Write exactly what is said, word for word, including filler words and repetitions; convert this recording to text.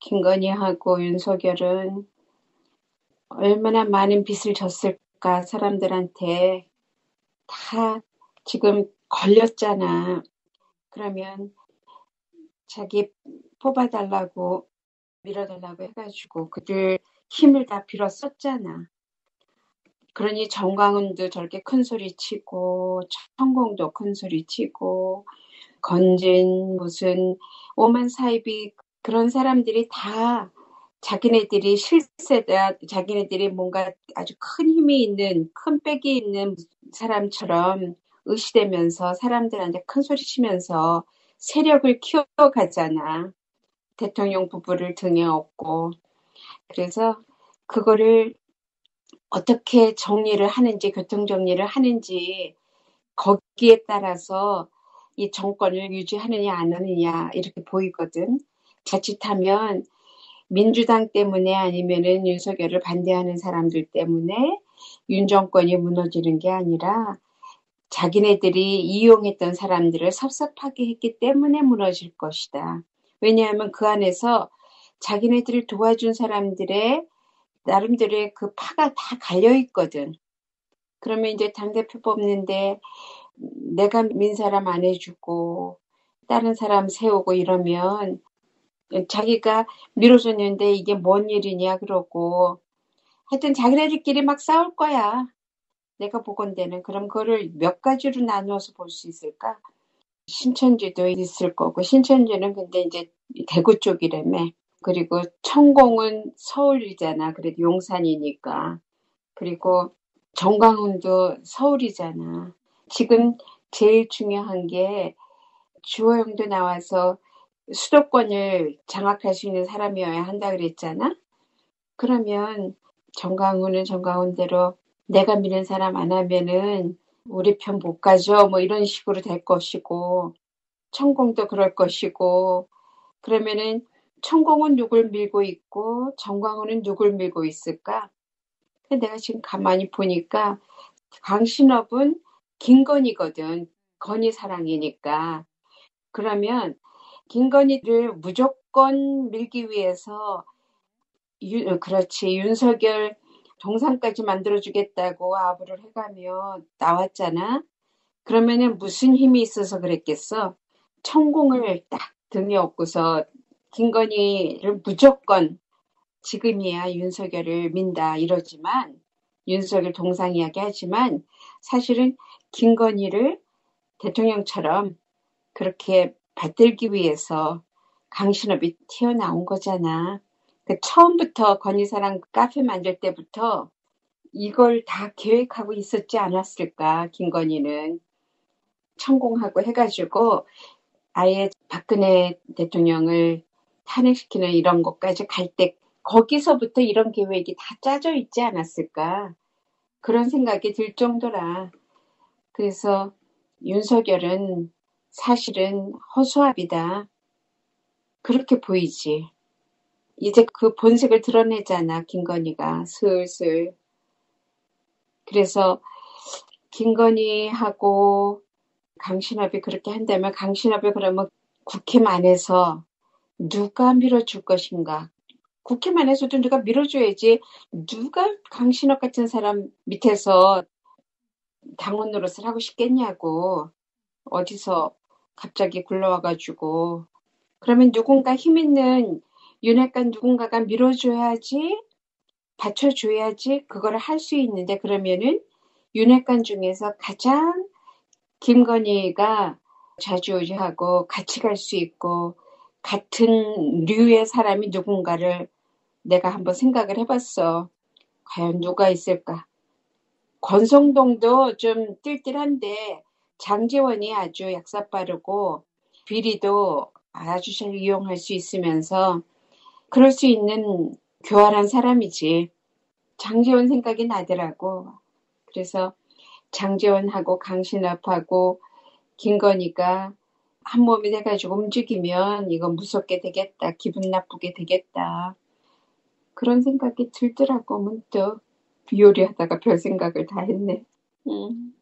김건희하고 윤석열은 얼마나 많은 빚을 졌을까, 사람들한테. 다 지금 걸렸잖아. 그러면 자기 뽑아달라고, 밀어달라고 해가지고 그들 힘을 다 빌었었잖아. 그러니 정광훈도 저렇게 큰 소리 치고, 천공도 큰 소리 치고, 건진 무슨 오만 사이비, 그런 사람들이 다 자기네들이 실세다, 자기네들이 뭔가 아주 큰 힘이 있는, 큰 백이 있는 사람처럼 의시되면서 사람들한테 큰 소리 치면서 세력을 키워가잖아. 대통령 부부를 등에 업고. 그래서 그거를 어떻게 정리를 하는지, 교통정리를 하는지, 거기에 따라서 이 정권을 유지하느냐 안 하느냐 이렇게 보이거든. 자칫하면 민주당 때문에, 아니면은 윤석열을 반대하는 사람들 때문에 윤 정권이 무너지는 게 아니라 자기네들이 이용했던 사람들을 섭섭하게 했기 때문에 무너질 것이다. 왜냐하면 그 안에서 자기네들을 도와준 사람들의 나름대로의 그 파가 다 갈려 있거든. 그러면 이제 당대표 뽑는데 내가 민 사람 안 해주고 다른 사람 세우고 이러면 자기가 밀어줬는데 이게 뭔 일이냐 그러고, 하여튼 자기네들끼리 막 싸울 거야. 내가 보건대는. 그럼 그거를 몇 가지로 나누어서 볼 수 있을까? 신천지도 있을 거고, 신천지는 근데 이제 대구 쪽이라며. 그리고 천공은 서울이잖아. 그래도 용산이니까. 그리고 정광훈도 서울이잖아. 지금 제일 중요한 게 주호영도 나와서 수도권을 장악할 수 있는 사람이어야 한다 그랬잖아. 그러면 정광훈은 정광훈대로 내가 믿는 사람 안 하면은 우리 편 못 가죠, 뭐 이런 식으로 될 것이고, 천공도 그럴 것이고. 그러면은 천공은 누굴 밀고 있고 정광훈은 누굴 밀고 있을까? 근데 내가 지금 가만히 보니까 강신업은 김건희거든. 건희 사랑이니까. 그러면 김건희를 무조건 밀기 위해서 유, 그렇지, 윤석열 동상까지 만들어주겠다고 아부를 해가며 나왔잖아. 그러면은 무슨 힘이 있어서 그랬겠어? 천공을 딱 등에 업고서 김건희를 무조건 지금이야 윤석열을 민다 이러지만, 윤석열 동상 이야기 하지만 사실은 김건희를 대통령처럼 그렇게 받들기 위해서 강신업이 튀어나온 거잖아. 그 처음부터 건희사랑 카페 만들 때부터 이걸 다 계획하고 있었지 않았을까, 김건희는. 천공하고 해가지고 아예 박근혜 대통령을 탄핵시키는 이런 것까지 갈 때 거기서부터 이런 계획이 다 짜져 있지 않았을까, 그런 생각이 들 정도라. 그래서 윤석열은 사실은 허수아비다, 그렇게 보이지. 이제 그 본색을 드러내잖아, 김건희가 슬슬. 그래서 김건희하고 강신업이 그렇게 한다면, 강신업이 그러면 국힘 안에서 누가 밀어줄 것인가? 국힘 안에서도 누가 밀어줘야지. 누가 강신업 같은 사람 밑에서 당원 노릇을 하고 싶겠냐고. 어디서 갑자기 굴러와가지고. 그러면 누군가 힘 있는 윤핵관 누군가가 밀어줘야지, 받쳐줘야지 그거를 할 수 있는데, 그러면은 윤핵관 중에서 가장 김건희가 좌지우지하고 같이 갈 수 있고 같은 류의 사람이 누군가를 내가 한번 생각을 해봤어. 과연 누가 있을까? 권성동도 좀 띨띨한데 장제원이 아주 약사 빠르고 비리도 아주 잘 이용할 수 있으면서 그럴 수 있는 교활한 사람이지. 장제원 생각이 나더라고. 그래서 장제원하고 강신업하고 김건희가 한 몸이 돼가지고 움직이면 이거 무섭게 되겠다, 기분 나쁘게 되겠다, 그런 생각이 들더라고. 문득 요리하다가 별 생각을 다 했네. 음.